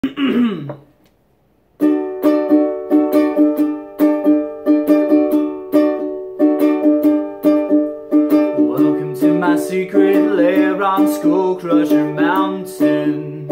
Welcome to my secret lair on Skullcrusher Mountain.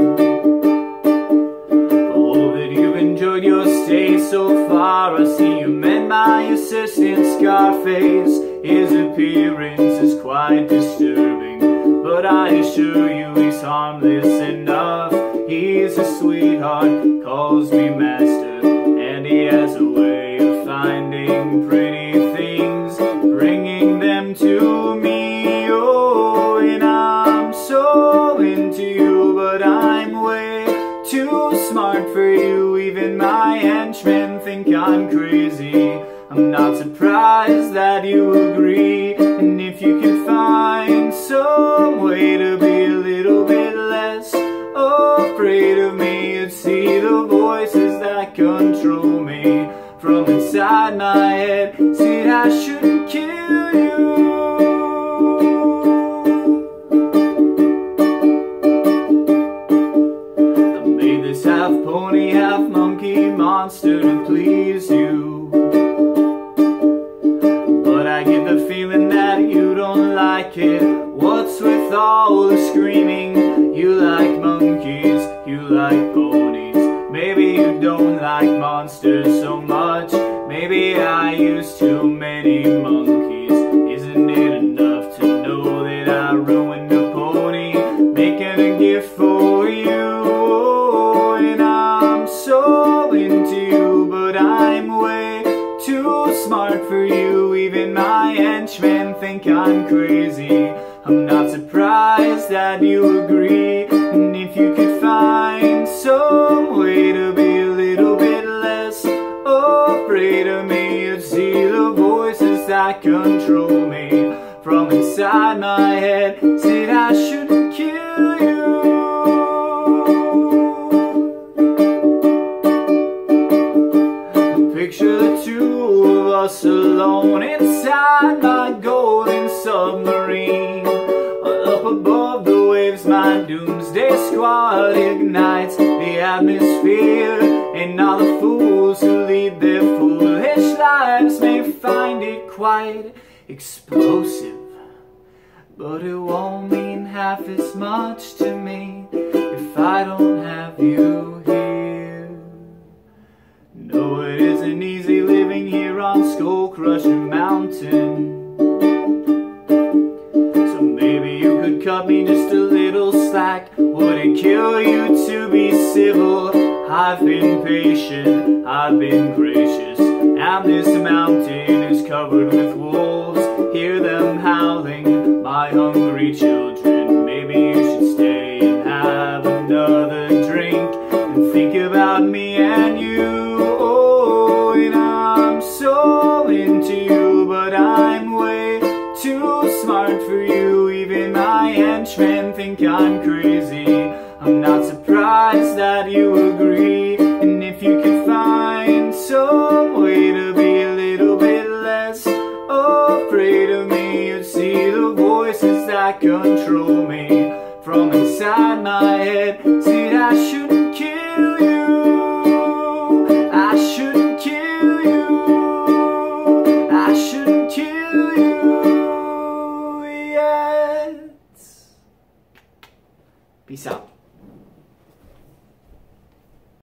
Hope that you've enjoyed your stay so far. I see you met my assistant Scarface. His appearance is quite disturbing, but I assure you he's harmless enough. He's a sweetheart, calls me master, and he has a way of finding pretty things, bringing them to me. Oh, and I'm so into you, but I'm way too smart for you. Even my henchmen think I'm crazy. I'm not surprised that you agree. And if you can find some way to be a little bit less afraid of me, you'd see the voices that control me from inside my head said I shouldn't kill you. I made this half pony, half monkey monster to please you, but I get the feeling that you don't like it. What's with all the screaming? You like monkeys, you like ponies. Maybe you don't like monsters so much. Maybe I use too many monkeys. Isn't it enough to know that I ruined a pony, making a gift for you? Oh, and I'm so into you, but I'm way too smart for you. Even my henchmen think I'm crazy. I'm not surprised that you agree. And if you could find some way to be a little bit less afraid of me, you'd see the voices that control me from inside my head said I shouldn't kill you. Picture the two of us alone inside my golden submarine. Up above the waves, my doomsday squad ignites the atmosphere. And all the fools who lead their foolish lives may find it quite explosive, but it won't mean half as much to me if I don't have you here. No, it isn't easy living here on Skullcrusher Mountain. So maybe you could cut me just a little slack. Would it kill you to be civil? I've been patient, I've been gracious, and this mountain is covered with wolves. Hear them howling, my hungry children. Maybe you should stay and have another drink and think about me and you. Oh, and I'm so into you, but I'm way too smart for you. Even my henchmen think I'm crazy. I'm not surprised that you agree.